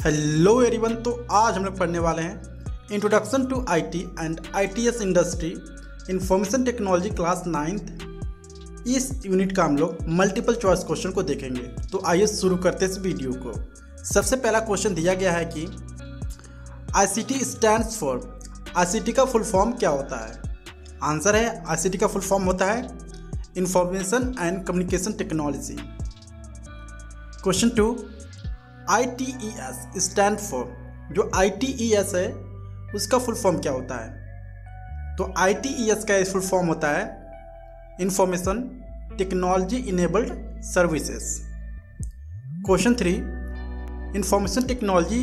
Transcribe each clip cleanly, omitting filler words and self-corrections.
Hello everyone. तो आज हम लोग पढ़ने वाले हैं introduction to IT and ITES industry information technology class 9th। इस यूनिट का हम लोग मल्टीपल चॉइस क्वेश्चन को देखेंगे। तो आइए शुरू करते हैं इस वीडियो को। सबसे पहला क्वेश्चन दिया गया है कि आईसीटी स्टैंड्स फॉर, आईसीटी का फुल फॉर्म क्या होता है? आंसर है आईसीटी का फुल फॉर्म होता है information and communication technology. Question 2, ITES stand for, जो ITES है उसका फुल फॉर्म क्या होता है? तो ITES का फुल फॉर्म होता है information technology enabled services. Question 3, information technology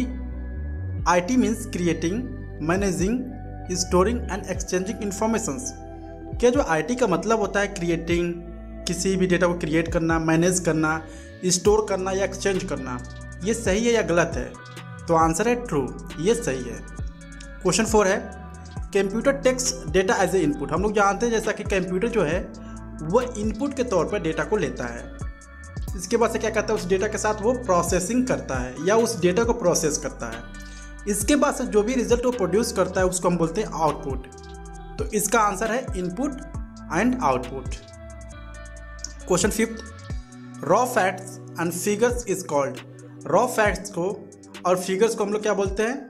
IT means creating, managing, storing and exchanging informations. क्या जो IT का मतलब होता है क्रिएटिंग, किसी भी डेटा को क्रिएट करना, मैनेज करना, स्टोर करना या एक्सचेंज करना, ये सही है या गलत है? तो आंसर है ट्रू, ये सही है। क्वेश्चन 4 है computer takes data as a input. हम लोग जानते हैं जैसा कि कंप्यूटर जो है वो इनपुट के तौर पर डेटा को लेता है। इसके बाद से क्या करता है, उस डेटा के साथ वो प्रोसेसिंग करता है या उस डेटा को प्रोसेस करता है। इसके बाद से जो भी रिजल्ट वो प्रोड्यूस करता है उसको हम बोलते हैं आउटपुट। तो इसका आंसर है input and output. Question 5, raw facts and figures is called. Raw facts को और फिगर्स को हम लोग क्या बोलते हैं?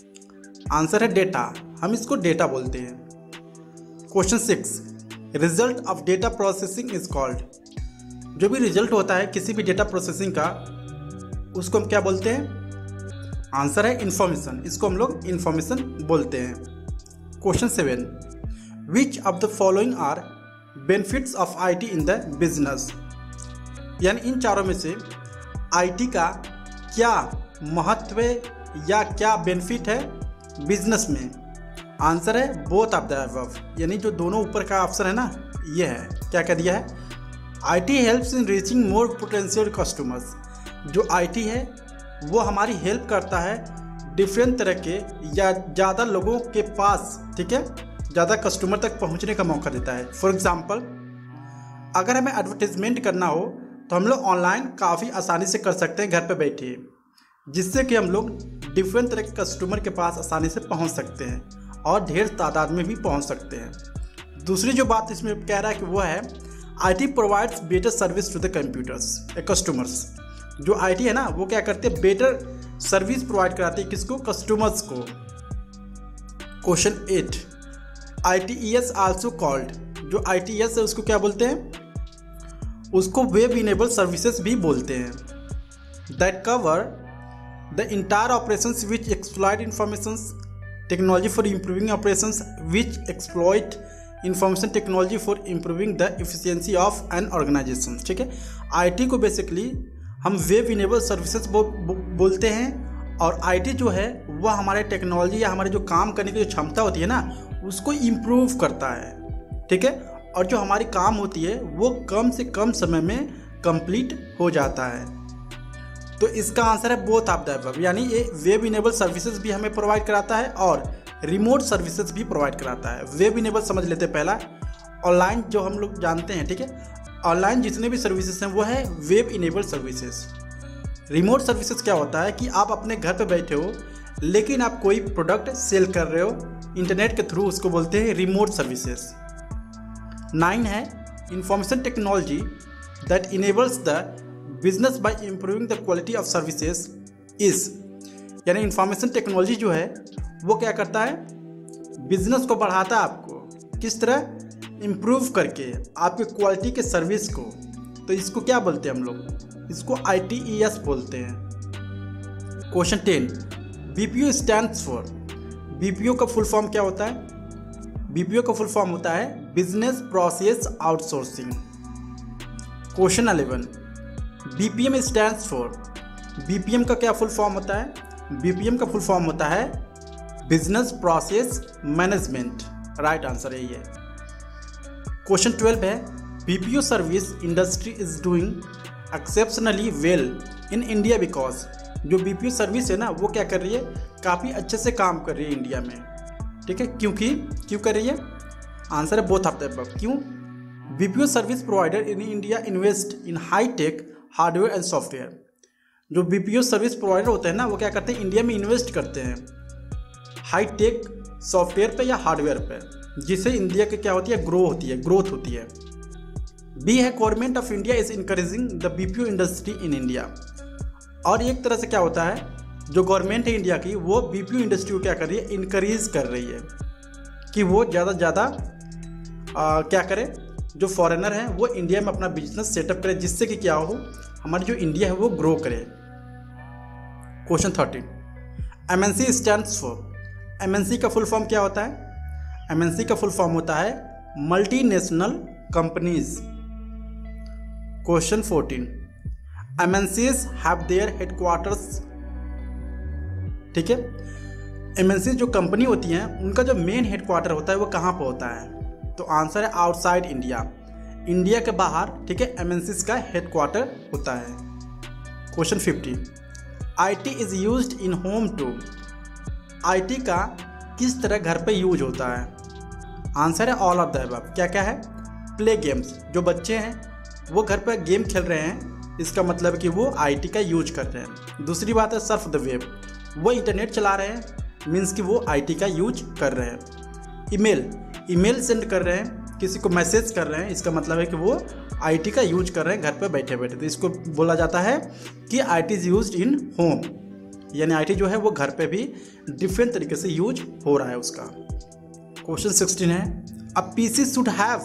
आंसर है डेटा, हम इसको डेटा बोलते हैं। Question 6, result of data processing is called. जो भी रिजल्ट होता है किसी भी डेटा प्रोसेसिंग का उसको हम क्या बोलते हैं? आंसर है इंफॉर्मेशन, इसको हम लोग इंफॉर्मेशन बोलते हैं। Question 7, which of the following are benefits of IT in the business. यानी इन चारों में से आईटी का क्या महत्व या क्या बेनिफिट है बिजनेस में? आंसर है बोथ ऑफ द अबव, यानी जो दोनों ऊपर का ऑप्शन है ना, ये है। क्या कह दिया है? IT helps in reaching more potential customers. जो आईटी है वो हमारी हेल्प करता है डिफरेंट तरह के या ज़्यादा लोगों के पास, ठीक है, ज़्यादा कस्टमर तक पहुंचने का मौका देता है। फॉर एग्जांपल, अगर हमें एडवर्टाइजमेंट करना हो तो हम लोग ऑनलाइन काफ़ी आसानी से कर सकते हैं घर पे बैठे, जिससे कि हम लोग डिफरेंट तरह के कस्टमर के पास आसानी से पहुंच सकते हैं और ढेर तादाद में भी पहुंच सकते हैं। दूसरी जो बात इसमें कह रहा है कि वो है IT provides better service to the computers customers. जो आईटी है ना वो क्या करते हैं, बेटर सर्विस प्रोवाइड कराती है किसको? कस्टमर्स को। Question 8, ITES also called. जो ITES है उसको क्या बोलते हैं? उसको वेब इनेबल सर्विसेज भी बोलते हैं। That cover the entire operations which exploit informations technology for improving operations which exploit information technology for improving the efficiency of an organisation. ठीक है, आईटी को बेसिकली हम वेब इनेबल सर्विसेज बोलते हैं और आईटी जो है वह हमारे टेक्नोलॉजी या हमारे जो काम करने की जो क्षमता होती है ना उसको इम्प्रूव करता है। ठीक है, और जो हमारी काम होती है वो कम से कम समय में कंप्लीट हो जाता है। तो इसका आंसर है बोथ ऑफ द अबव, यानी ये वेब इनेबल सर्विसेज भी हमें प्रोवाइड कराता है और रिमोट सर्विसेज भी प्रोवाइड कराता है। वेब इनेबल समझ लेते हैं पहला, ऑनलाइन जो हम लोग जानते हैं, ठीक है, ऑनलाइन जितने भी सर्विसेज हैं वो है web enable services. Remote services क्या होता है कि आप अपने घर पे बैठे हो लेकिन आप कोई प्रोडक्ट सेल कर रहे हो इंटरनेट के थ्रू, उसको बोलते हैं रिमोट सर्विसेज। 9 है information technology that enables the business by improving the quality of services is. यानी इंफॉर्मेशन टेक्नोलॉजी जो है वो क्या करता है? बिजनेस को बढ़ाता है आपको, किस तरह? इम्प्रूव करके आपके क्वालिटी के सर्विस को। तो इसको क्या बोलते हैं हम लोग? इसको ITES बोलते हैं। Question 10, BPO stands for. BPO का फुल फॉर्म क्या होता है? BPO का फुल फॉर्म होता है business process outsourcing. Question 11, BPM stands for. BPM का क्या फुल फॉर्म होता है? BPM का फुल फॉर्म होता है business process management. Right answer यही है। क्वेश्चन 12 है BPO service industry is doing exceptionally well in India because. जो BPO सर्विस है ना वो क्या कर रही है? काफ़ी अच्छे से काम कर रही है इंडिया में। ठीक है, क्यों कर रही है? आंसर है बोथ ऑफ द अबव। क्यों? BPO service provider in India invest in high tech hardware and software. जो बीपीओ सर्विस प्रोवाइडर होते हैं ना, वो क्या करते हैं, इंडिया में इन्वेस्ट करते हैं हाई टेक सॉफ्टवेयर पे या हार्डवेयर पे, जिससे इंडिया की क्या होती है, ग्रोथ होती है। बी है government of India is encouraging the BPO industry in India. और एक तरह से क्या होता है, जो गवर्नमेंट है इंडिया की, वो बीपीओ इंडस्ट्री को क्या कर रही है, इंकरेज कर रही है कि वो ज़्यादा से ज़्यादा क्या करे, जो फॉरेनर हैं वो इंडिया में अपना बिजनेस सेटअप करे, जिससे कि क्या हो, हमारी जो इंडिया है वो ग्रो करे। Question 13, MNC stands for. MNC का फुल फॉर्म क्या होता है? एमएनसी का फुल फॉर्म होता है multinational companies. Question 14, MNCs have their headquarters. ठीक है, एमएनसी जो कंपनी होती हैं उनका जो मेन हेडक्वार्टर होता है वो कहाँ पर होता है? तो आंसर है आउटसाइड इंडिया, इंडिया के बाहर। ठीक है, एमएनसीज का हेडक्वार्टर होता है। Question 15, IT is used in home to. IT का किस तरह घर पे यूज होता है? आंसर है ऑल ऑफ द अबव। क्या क्या है? प्ले गेम्स, जो बच्चे हैं वो घर पर गेम खेल रहे हैं, इसका मतलब कि वो आईटी का यूज कर रहे हैं। दूसरी बात है सर्फ द वेब, वो इंटरनेट चला रहे हैं, मीन्स कि वो आईटी का यूज कर रहे हैं। ईमेल सेंड कर रहे हैं, किसी को मैसेज कर रहे हैं, इसका मतलब है कि वो आईटी का यूज कर रहे हैं घर पर बैठे बैठे। तो इसको बोला जाता है कि IT is used in home, यानी आईटी जो है वो घर पे भी डिफरेंट तरीके से यूज हो रहा है उसका। क्वेश्चन 16 है, a PC should have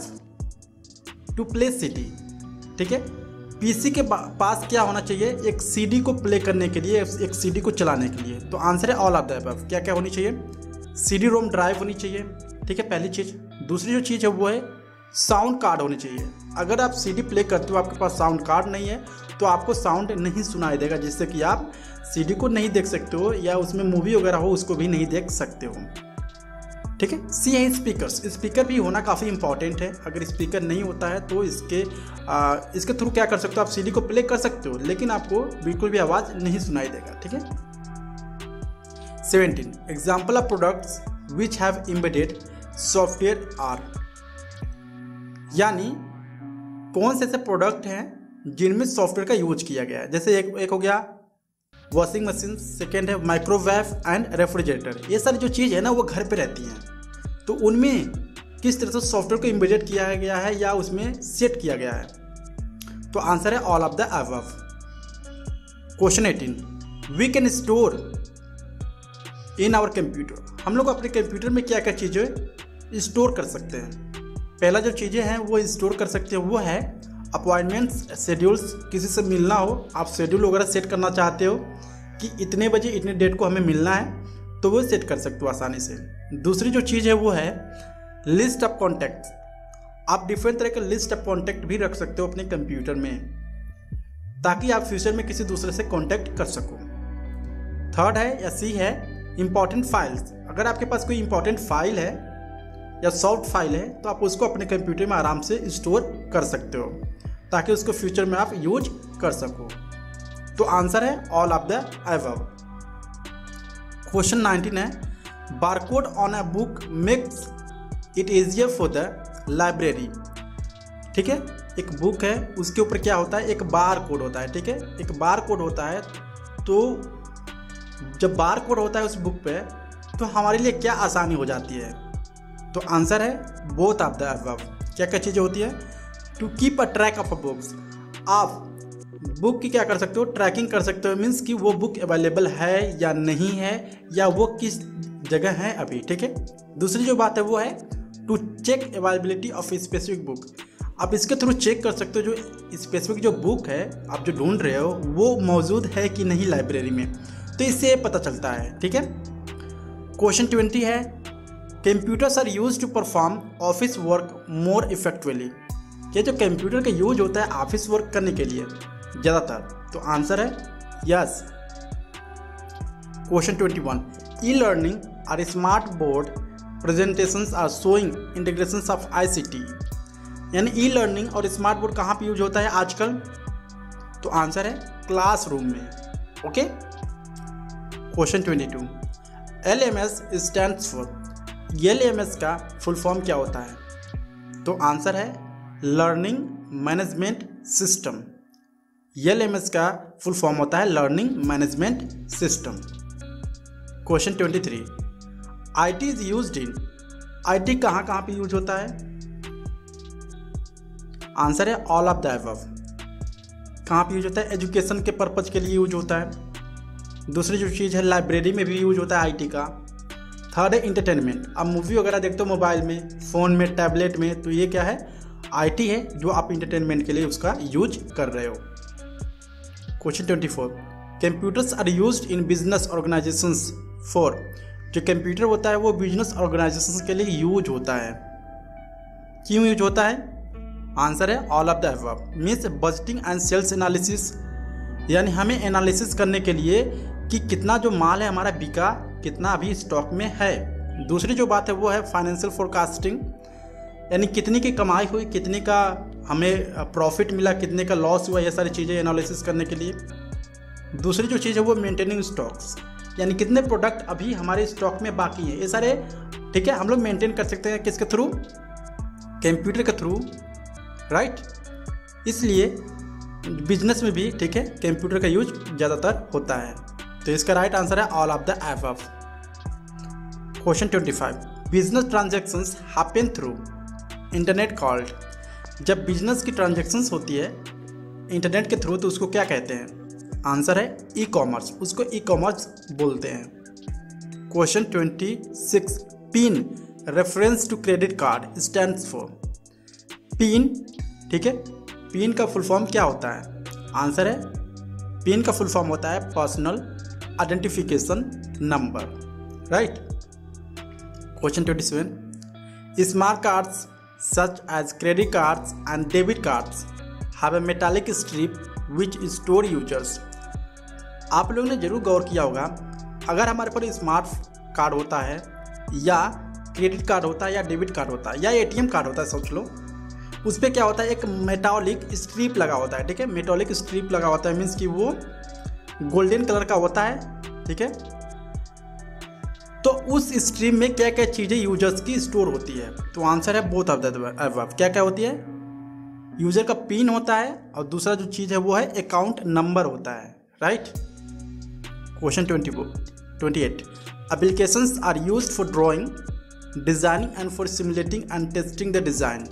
to play CD. ठीक है, पीसी के पास क्या होना चाहिए? एक सीडी को प्ले करने के लिए, एक सीडी को चलाने के लिए। तो आंसर है ऑल ऑफ द अबव। क्या क्या होनी चाहिए? सीडी रोम ड्राइव होनी चाहिए। ठीक है, पहली चीज़। दूसरी जो चीज़ है वो है साउंड कार्ड होनी चाहिए। अगर आप सीडी प्ले करते हो, आपके पास साउंड कार्ड नहीं है, तो आपको साउंड नहीं सुनाई देगा, जिससे कि आप सीडी को नहीं देख सकते हो, या उसमें मूवी वगैरह हो उसको भी नहीं देख सकते हो। ठीक है, सी है स्पीकर्स। स्पीकर भी होना काफ़ी इंपॉर्टेंट है। अगर स्पीकर नहीं होता है तो इसके थ्रू क्या कर सकते हो, आप सीडी को प्ले कर सकते हो, लेकिन आपको बिल्कुल भी आवाज़ नहीं सुनाई देगा। ठीक है। 17, example of products which have embedded software are. यानी कौन से ऐसे प्रोडक्ट हैं जिनमें सॉफ्टवेयर का यूज किया गया है। जैसे एक हो गया वॉशिंग मशीन, सेकेंड है माइक्रोवेव एंड रेफ्रिजरेटर। ये सारी जो चीज़ है ना वो घर पे रहती हैं, तो उनमें किस तरह से सॉफ्टवेयर को एम्बेडेड किया गया है या उसमें सेट किया गया है। तो आंसर है all of the above. Question 18, we can store in our computer. हम लोग अपने कंप्यूटर में क्या क्या चीज़ें स्टोर कर सकते हैं। पहला जो चीज़ें हैं वो स्टोर कर सकते हैं वो है अपॉइंटमेंट्स, शेड्यूल्स। किसी से मिलना हो, आप शेड्यूल वगैरह सेट करना चाहते हो कि इतने बजे इतने डेट को हमें मिलना है, तो वो सेट कर सकते हो आसानी से। दूसरी जो चीज़ है वो है लिस्ट ऑफ कॉन्टैक्ट्स। आप डिफरेंट तरह के लिस्ट ऑफ कॉन्टैक्ट भी रख सकते हो अपने कंप्यूटर में, ताकि आप फ्यूचर में किसी दूसरे से कॉन्टैक्ट कर सको। थर्ड है या सी है इंपॉर्टेंट फाइल्स। अगर आपके पास कोई इंपॉर्टेंट फाइल है या सॉफ्ट फाइल है तो आप उसको अपने कंप्यूटर में आराम से स्टोर कर सकते हो, ताकि उसको फ्यूचर में आप यूज कर सको। तो आंसर है all of the above. Question 19 है, barcode on a book makes it easier for the library. ठीक है, एक बुक है उसके ऊपर क्या होता है, एक बार कोड होता है। ठीक है, एक बार कोड होता है, तो जब बार कोड होता है उस बुक पे तो हमारे लिए क्या आसानी हो जाती है। तो आंसर है बोथ ऑफ द अबव। क्या क्या चीज़ें होती है? To keep a track of a books. आप बुक की क्या कर सकते हो, ट्रैकिंग कर सकते हो। मीन्स कि वो बुक अवेलेबल है या नहीं है, या वो किस जगह है अभी। ठीक है। दूसरी जो बात है वो है to check availability of specific book. आप इसके थ्रू चेक कर सकते हो जो स्पेसिफिक जो बुक है आप जो ढूंढ रहे हो वो मौजूद है कि नहीं लाइब्रेरी में, तो इससे पता चलता है। ठीक है। क्वेश्चन 20 है, computers are use to perform office work more effectively. ये जो कंप्यूटर का यूज होता है ऑफिस वर्क करने के लिए ज़्यादातर, तो आंसर है यस। क्वेश्चन 21, ई लर्निंग और smart board presentations are showing integrations of ICT। यानी ई लर्निंग और स्मार्ट बोर्ड कहाँ पे यूज होता है आजकल? तो आंसर है क्लासरूम में। Okay. Question 22, LMS stands for. LMS का फुल फॉर्म क्या होता है? तो आंसर है लर्निंग मैनेजमेंट सिस्टम। LMS का फुल फॉर्म होता है learning management system. Question 23, IT is used in, IT कहाँ कहाँ पे यूज होता है? आंसर है ऑल ऑफ द अबव। कहाँ पे यूज होता है? एजुकेशन के पर्पज के लिए यूज होता है। दूसरी जो चीज़ है लाइब्रेरी में भी यूज होता है IT का। थर्ड है इंटरटेनमेंट, आप मूवी वगैरह देखते हो मोबाइल में, फ़ोन में, टैबलेट में, तो ये क्या है? IT है जो आप इंटरटेनमेंट के लिए उसका यूज कर रहे हो। Question 24, computers are used in business organisations for, जो कंप्यूटर होता है वो बिजनेस ऑर्गेनाइजेशंस के लिए यूज होता है। क्यों यूज होता है? आंसर है all of the above. Means budgeting and sales analysis, यानी हमें एनालिसिस करने के लिए कि कितना जो माल है हमारा बिका, कितना अभी स्टॉक में है। दूसरी जो बात है वो है फाइनेंशियल फोरकास्टिंग, यानी कितनी की कमाई हुई, कितने का हमें प्रॉफिट मिला, कितने का लॉस हुआ, ये सारी चीज़ें एनालिसिस करने के लिए। दूसरी जो चीज़ है वो मेंटेनिंग स्टॉक्स, यानी कितने प्रोडक्ट अभी हमारे स्टॉक में बाकी हैं, ये सारे ठीक है हम लोग मेंटेन कर सकते हैं किसके थ्रू? कंप्यूटर के थ्रू, राइट। इसलिए बिजनेस में भी ठीक है कंप्यूटर का यूज ज़्यादातर होता है। तो इसका राइट आंसर है all of the above. Question 25, business transactions happen through internet called, जब बिजनेस की ट्रांजैक्शंस होती है इंटरनेट के थ्रू तो उसको क्या कहते हैं? आंसर है ई कॉमर्स, उसको ई कॉमर्स बोलते हैं। Question 26, PIN reference to credit card stands for, PIN ठीक है, पिन का फुल फॉर्म क्या होता है? आंसर है पिन का फुल फॉर्म होता है personal identification number, right. Question 27, smart cards such as credit cards and debit cards have a metallic strip which store users. आप लोगों ने जरूर गौर किया होगा, अगर हमारे पास स्मार्ट कार्ड होता है या क्रेडिट कार्ड होता है या डेबिट कार्ड होता है या ATM कार्ड होता है, सोच लो, उस पर क्या होता है? एक मेटालिक स्ट्रिप लगा होता है, ठीक है। मेटालिक स्ट्रिप लगा होता है मीन्स कि वो गोल्डन कलर का होता है, ठीक है। तो उस स्ट्रिप में क्या क्या चीज़ें यूजर्स की स्टोर होती है? तो आंसर है बोथ ऑफ द अबव। क्या क्या होती है? यूजर का पिन होता है और दूसरा जो चीज़ है वो है अकाउंट नंबर होता है, right. Question 28, applications are used for drawing, designing and for simulating and testing the design.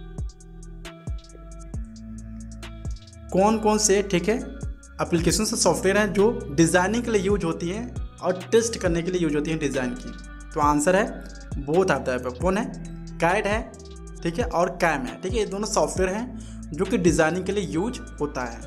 कौन कौन से ठीक है एप्लीकेशन से सॉफ्टवेयर हैं जो डिज़ाइनिंग के लिए यूज होती हैं और टेस्ट करने के लिए यूज होती हैं डिज़ाइन की? तो आंसर है बोथ आता है। कौन है? कैड है, ठीक है, और कैम है, ठीक है। ये दोनों सॉफ्टवेयर हैं जो कि डिज़ाइनिंग के लिए यूज होता है।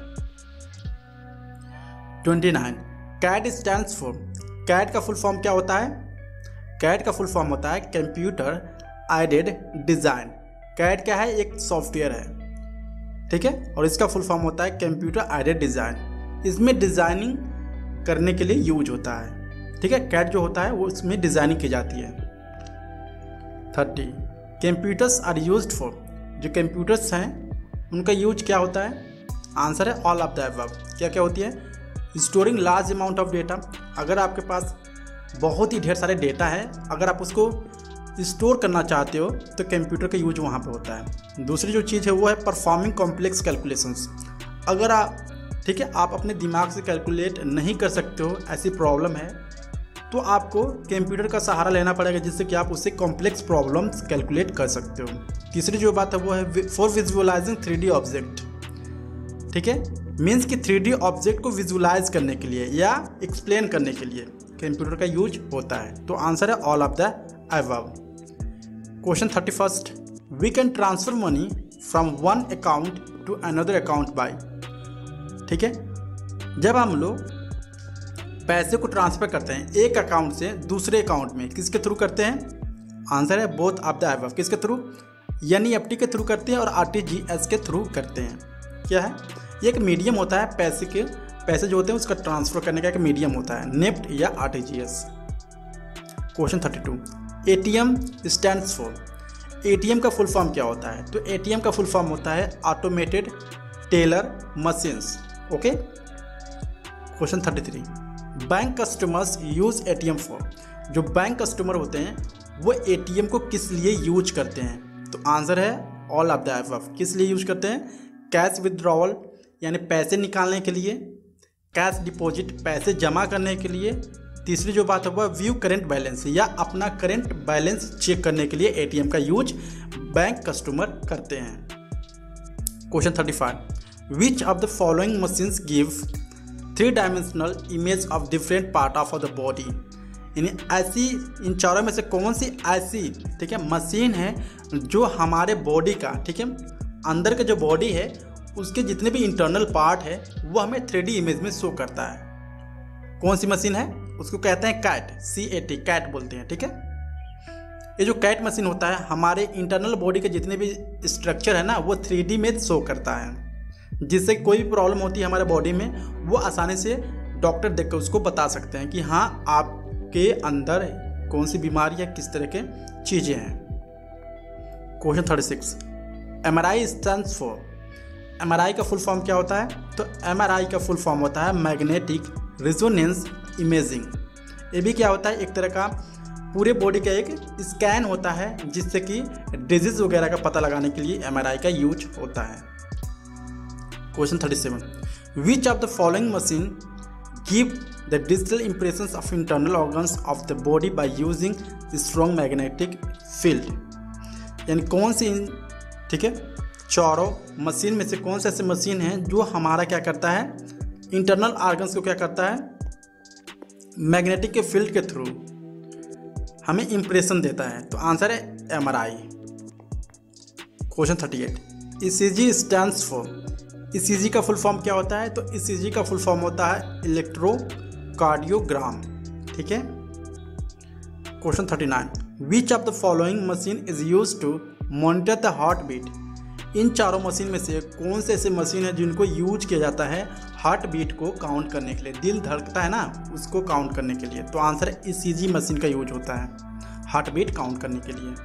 29, कैड स्टैंड्स फॉर, कैड का फुल फॉर्म क्या होता है? कैड का फुल फॉर्म होता है कंप्यूटर एडेड डिज़ाइन। कैड क्या है? एक सॉफ्टवेयर है, ठीक है, और इसका फुल फॉर्म होता है कंप्यूटर एडेड डिज़ाइन। इसमें डिज़ाइनिंग करने के लिए यूज होता है, ठीक है। कैड जो होता है वो इसमें डिज़ाइनिंग की जाती है। 30, कंप्यूटर्स आर यूज्ड फॉर, जो कंप्यूटर्स हैं उनका यूज क्या होता है? आंसर है ऑल ऑफ द अबव। क्या क्या होती है? Storing large amount of data, अगर आपके पास बहुत ही ढेर सारे डेटा है, अगर आप उसको स्टोर करना चाहते हो तो कंप्यूटर का यूज वहाँ पे होता है। दूसरी जो चीज़ है वो है परफॉर्मिंग कॉम्प्लेक्स कैलकुलेशंस, अगर आप ठीक है आप अपने दिमाग से कैलकुलेट नहीं कर सकते हो, ऐसी प्रॉब्लम है, तो आपको कंप्यूटर का सहारा लेना पड़ेगा जिससे कि आप उससे कॉम्प्लेक्स प्रॉब्लम्स कैलकुलेट कर सकते हो। तीसरी जो बात है वो है फॉर विजुअलाइजिंग 3D ऑब्जेक्ट, ठीक है, मीन्स कि 3D ऑब्जेक्ट को विजुअलाइज करने के लिए या एक्सप्लेन करने के लिए कंप्यूटर का यूज होता है। तो आंसर है all of the above. Question 31, we can transfer money from one account to another account by, ठीक है, जब हम लोग पैसे को ट्रांसफ़र करते हैं एक अकाउंट से दूसरे अकाउंट में, किसके थ्रू करते हैं? आंसर है बोथ ऑफ द अबव। किसके थ्रू? NEFT के थ्रू करते हैं और RTGS के थ्रू करते हैं। क्या है? ये एक मीडियम होता है, पैसे जो होते हैं उसका ट्रांसफ़र करने का एक मीडियम होता है, नेफ्ट या RTGS। Question 32, ATM stands for, ATM का फुल फॉर्म क्या होता है? तो ATM का फुल फॉर्म होता है automated teller machines, okay. Question 33, bank customers use ATM for, जो बैंक कस्टमर होते हैं वो ATM को किस लिए यूज करते हैं? तो आंसर है ऑल ऑफ द अबव। किस लिए यूज करते हैं? कैश विदड्रॉवल, यानी पैसे निकालने के लिए, कैश डिपॉजिट पैसे जमा करने के लिए, तीसरी जो बात है वह व्यू करेंट बैलेंस या अपना करेंट बैलेंस चेक करने के लिए एटीएम का यूज बैंक कस्टमर करते हैं। Question 35, which of the following machines give 3-dimensional image of different part of the body, यानी ऐसी इन चारों में से कौन सी ऐसी, ठीक है, मशीन है जो हमारे बॉडी का, ठीक है, अंदर का जो बॉडी है उसके जितने भी इंटरनल पार्ट है वो हमें 3D इमेज में शो करता है। कौन सी मशीन है? उसको कहते हैं कैट, CAT, कैट बोलते हैं, ठीक है। ये जो कैट मशीन होता है हमारे इंटरनल बॉडी के जितने भी स्ट्रक्चर है ना वो 3D में शो करता है, जिससे कोई भी प्रॉब्लम होती है हमारे बॉडी में वो आसानी से डॉक्टर देखकर उसको बता सकते हैं कि हाँ आपके अंदर कौन सी बीमारी या किस तरह के चीज़ें हैं। Question 36, MRI stands for, MRI का फुल फॉर्म क्या होता है? तो MRI का फुल फॉर्म होता है मैग्नेटिक रेजोनेंस इमेजिंग। ये भी क्या होता है? एक तरह का पूरे बॉडी का एक स्कैन होता है जिससे कि डिजीज वगैरह का पता लगाने के लिए MRI का यूज होता है। Question 37, which of the following machine give the digital impressions of internal organs of the body by using strong magnetic field, यानी कौन सी, ठीक है, चारों मशीन में से कौन सा ऐसी मशीन है जो हमारा क्या करता है, इंटरनल ऑर्गन्स को क्या करता है, मैग्नेटिक के फील्ड के थ्रू हमें इंप्रेशन देता है? तो आंसर है MRI। Question 38, ECG stands for, ECG का फुल फॉर्म क्या होता है? तो ECG का फुल फॉर्म होता है इलेक्ट्रोकार्डियोग्राम, ठीक है। Question 39, which of the following machine is use to monitor the heart beat, इन चारों मशीन में से कौन से ऐसे मशीन है जिनको यूज किया जाता है हार्ट बीट को काउंट करने के लिए, दिल धड़कता है ना उसको काउंट करने के लिए? तो आंसर है ECG मशीन का यूज होता है हार्ट बीट काउंट करने के लिए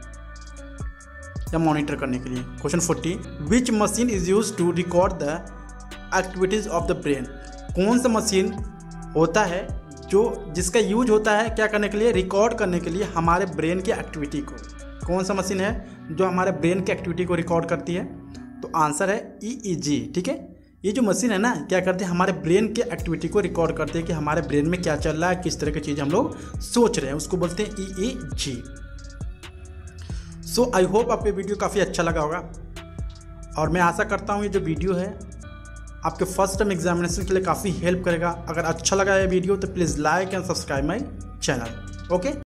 या मॉनिटर करने के लिए। Question 40, which machine is use to record the activities of the brain, कौन सा मशीन होता है जो जिसका यूज होता है क्या करने के लिए, रिकॉर्ड करने के लिए हमारे ब्रेन की एक्टिविटी को? कौन सा मशीन है जो हमारे ब्रेन की एक्टिविटी को रिकॉर्ड करती है? तो आंसर है EEG, ठीक है। ये जो मशीन है ना क्या करती है, हमारे ब्रेन की एक्टिविटी को रिकॉर्ड करती है कि हमारे ब्रेन में क्या चल रहा है, किस तरह की चीज़ हम लोग सोच रहे हैं, उसको बोलते हैं EEG। सो आई होप आपको वीडियो काफ़ी अच्छा लगा होगा और मैं आशा करता हूँ ये जो वीडियो है आपके फर्स्ट टाइम एग्जामिनेशन के लिए काफ़ी हेल्प करेगा। अगर अच्छा लगा ये वीडियो तो please like and subscribe my channel. Okay.